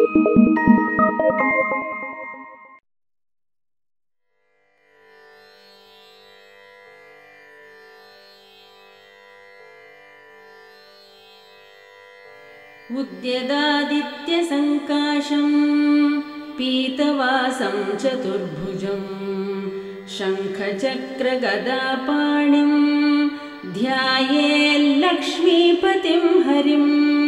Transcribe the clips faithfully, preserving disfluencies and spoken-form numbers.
उद्यदादित्यसङ्काशं पीतवासं चतुर्भुजं शङ्खचक्रगदापाणिं ध्यायेल्लक्ष्मीपतिं हरिं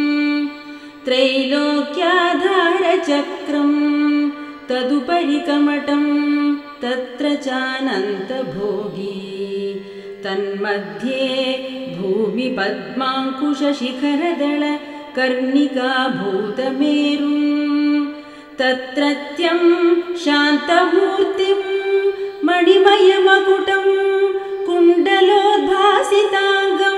त्रैलोक्याधारचक्रं तदुपरि कमटं तत्र चानन्तभोगी तन्मध्ये भूमिपद्माङ्कुशशिखरदळ कर्णिकाभूतमेरुं तत्रत्यं शान्तमूर्तिं मणिमयमकुटं कुण्डलोद्भासिताङ्गं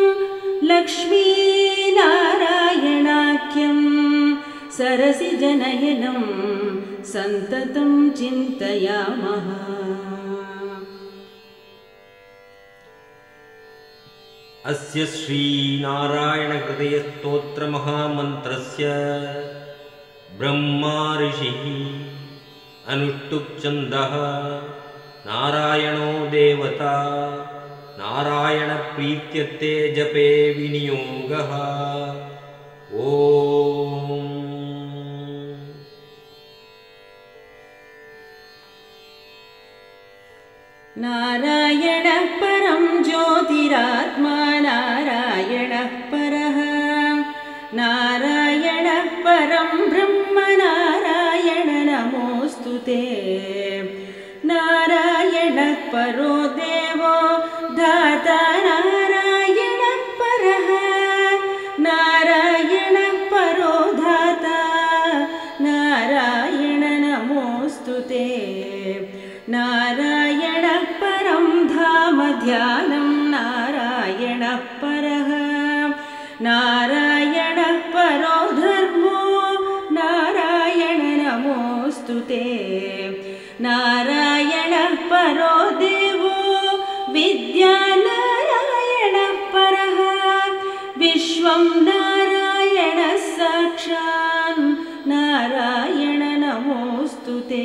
लक्ष्मीनारायणाख्यं सरसिजनयनं सन्ततं चिन्तयामः। अस्य श्रीनारायणहृदयस्तोत्रमहामन्त्रस्य ब्रह्मा ऋषिः अनुष्टुप्छन्दः नारायणो देवता नारायणप्रीत्यर्थे जपे विनियोगः। ओम नारायणः परं ज्योतिरात्मा नारायणः परः नारायणः परं ब्रह्म नारायण नमोऽस्तु ते नारायणः परो देवो धाता नारायणः परः नारायणः परो धाता नारायण नमोऽस्तु ते नारायणः परं धाम ध्यानं नारायणः परः नारायणः परो धर्मो नारायण नमोऽस्तु ते नारायणः परो देवो विद्या नारायणः परः विश्वं नारायणः साक्षात् नारायण नमोऽस्तु ते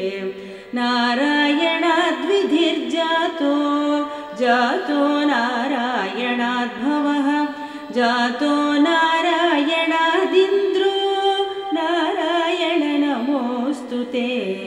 नारायणाद्विधिर्जातो जातो नारायणाद्भवः जातो नारायणादिन्द्रो नारायण नमोऽस्तु ते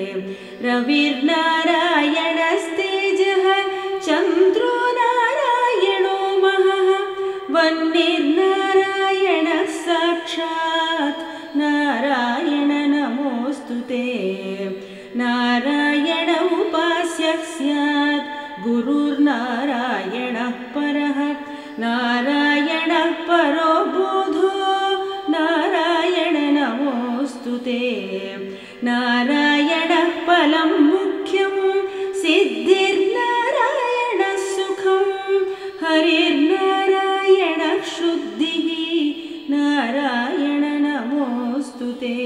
रविर्नारायणस्तेजः चन्द्रो नारायणो महः वह्निर्नारायणः साक्षात् नारायण नमोऽस्तु ते नारायण उपास्यः स्यात् गुरुर्नारायणः परः नारायणः परो बोधो नारायण नमोऽस्तु ते नारायणः फलं मुख्यं सिद्धिर्नारायणः सुखं हरिर्नारायणः शुद्धिः नारायण नमोऽस्तु ते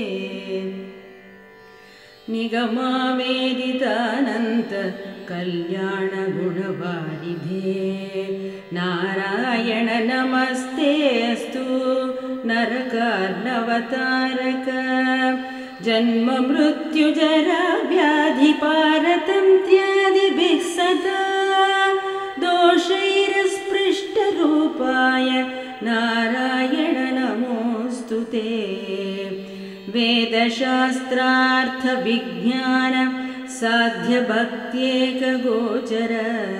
निगमावेदितानन्त कल्याणगुणवारिधे नारायण नमस्तेऽस्तु नरकार्णवतारक जन्म मृत्युजरा व्याधिपारतन्त्यादिभिः सदा दोषैरस्पृष्टरूपाय नारायण नमोऽस्तु ते वेदशास्त्रार्थविज्ञान साध्यभक्त्येकगोचर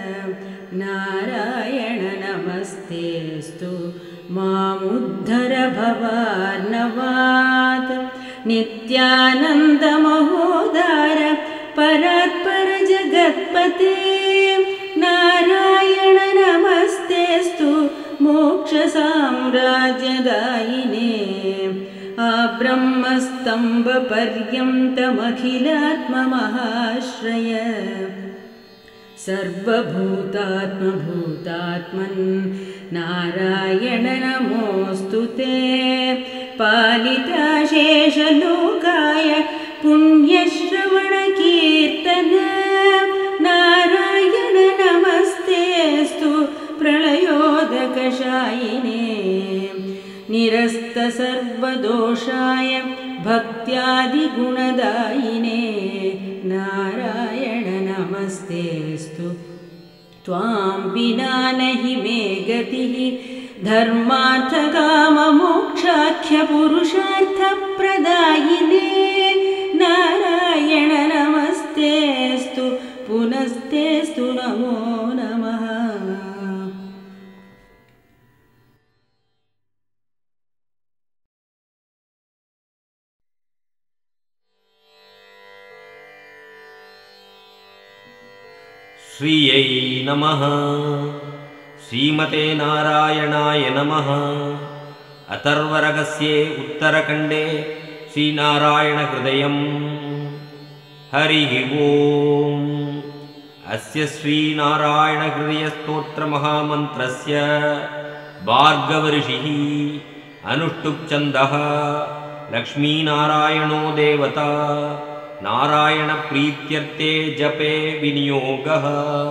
नारायण नमस्तेऽस्तु मामुद्धर भवार्णवात् नित्यानन्दमहोदार परात्पर जगत्पते नारायण नमस्तेऽस्तु मोक्षसाम्राज्यदायिने ब्रह्मस्तम्भपर्यन्तमखिलात्ममहाश्रय सर्वभूतात्मभूतात्मन् नारायण नमोऽस्तु ते पालिताशेषलोकाय पुण्यश्रवणकीर्तन नारायण नमस्तेऽस्तु प्रलयोदकशायिने निरस्त सर्वदोषाय भक्त्यादिगुणदायिने नारायण नमस्तेऽस्तु त्वां विना नहि मे गतिः धर्मार्थकाममोक्षाख्यपुरुषार्थप्रदायिने नारायण नमस्तेऽस्तु पुनस्तेऽस्तु नमो नमः। श्रियै नमः। श्रीमते नारायणाय नमः। अथर्वरहस्ये उत्तरखण्डे श्रीनारायणहृदयम्। हरिः ओम्। अस्य श्रीनारायणहृदयस्तोत्रमहामन्त्रस्य भार्गवऋषिः अनुष्टुप्छन्दः। लक्ष्मीनारायणो देवता नारायणप्रीत्यर्थे जपे विनियोगः।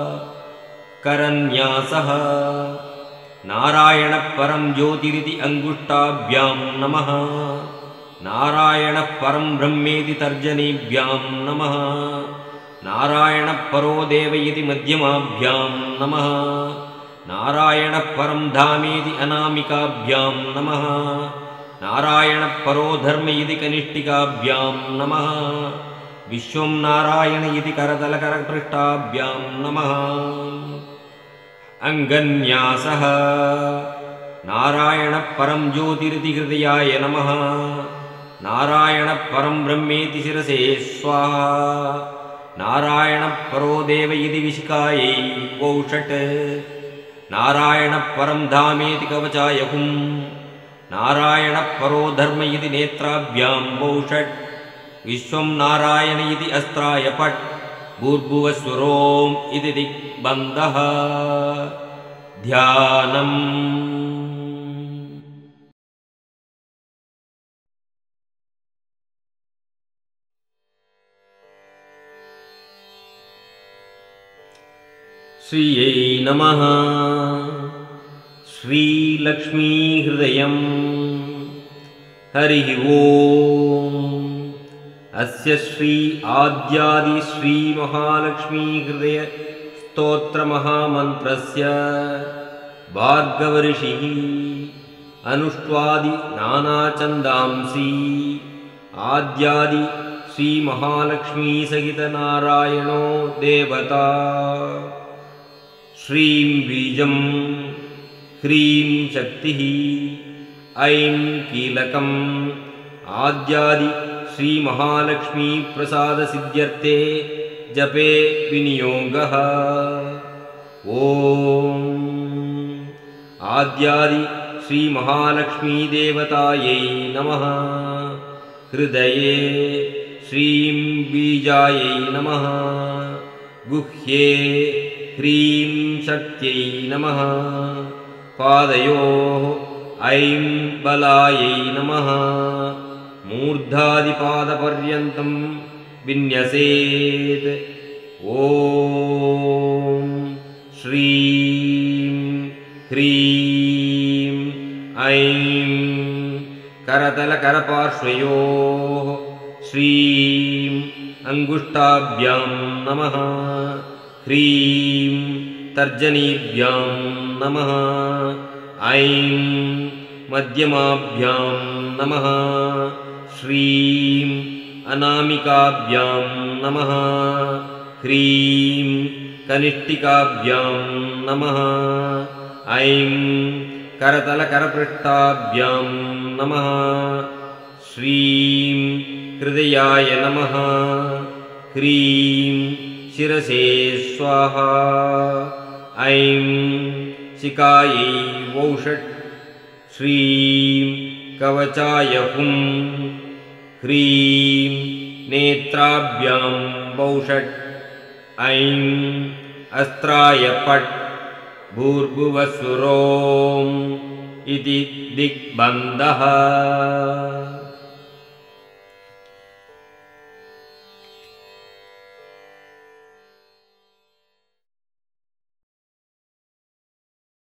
करन्यासः नारायणः परं ज्योतिरिति अङ्गुष्ठाभ्यां नमः। नारायणः परं ब्रह्मेति तर्जनीभ्यां नमः। नारायणः परो देव इति मध्यमाभ्यां नमः। नारायणः परं धामेति अनामिकाभ्यां नमः। नारायणः परो धर्म इति कनिष्ठिकाभ्यां नमः। विश्वं नारायण इति करतलकरपृष्ठाभ्यां नमः। अङ्गन्यासः नारायणः परं ज्योतिरिति हृदयाय नमः। नारायणः परं ब्रह्मेति शिरसे स्वाहा। नारायणः परो देव इति विशिखायै वौषट्। नारायणः परं धामेति कवचाय हुम्। नारायणः परो धर्म इति नेत्राभ्यां वौषट्। विश्वं नारायण इति अस्त्राय पट्। भूर्भुवस्वरोम् इति दिग्बन्धः। ध्यानम्। श्रियै नमः। श्रीलक्ष्मीहृदयम्। हरिः ओम्। अस्य श्री आद्यादि श्री महालक्ष्मीहृदय स्तोत्रमहामन्त्रस्य भार्गवऋषिः अनुष्ट्वादि नानाचन्दांसि आद्यादि श्री महालक्ष्मी सहित नारायणो देवता। श्रीं बीजं ह्रीं शक्तिः ऐं कीलकम् आद्यादि श्री महालक्ष्मी प्रसाद सिद्ध्यर्थे जपे विनियोगः। ओम आद्यादि श्री महालक्ष्मी देवतायै नमः। हृदये श्रीं बीजायै नमः। गुह्ये ह्रीं शक्त्यै नमः। पादयोः ऐं बलायै नमः। मूर्धादिपादपर्यन्तं विन्यसेत्। ओम श्रीं ह्रीं ऐं करतलकरपार्श्वयोः श्रीं अंगुष्ठाभ्यां नमः। ह्रीं तर्जनीभ्यां नमः। ऐं मध्यमाभ्यां नमः। श्रीं अनामिकाभ्यां नमः। ह्रीं कनिष्ठिकाभ्यां नमः। ऐं करतलकरपृष्ठाभ्यां नमः। श्रीं हृदयाय नमः। ह्रीं शिरसे स्वाहा। ऐं शिखायै वौषट्। श्रीं कवचाय हुम्। ह्रीं नेत्राभ्यां वौषट्। ऐं अस्त्राय पट्। भूर्भुवस्वरोम् इति दिग्बन्धः।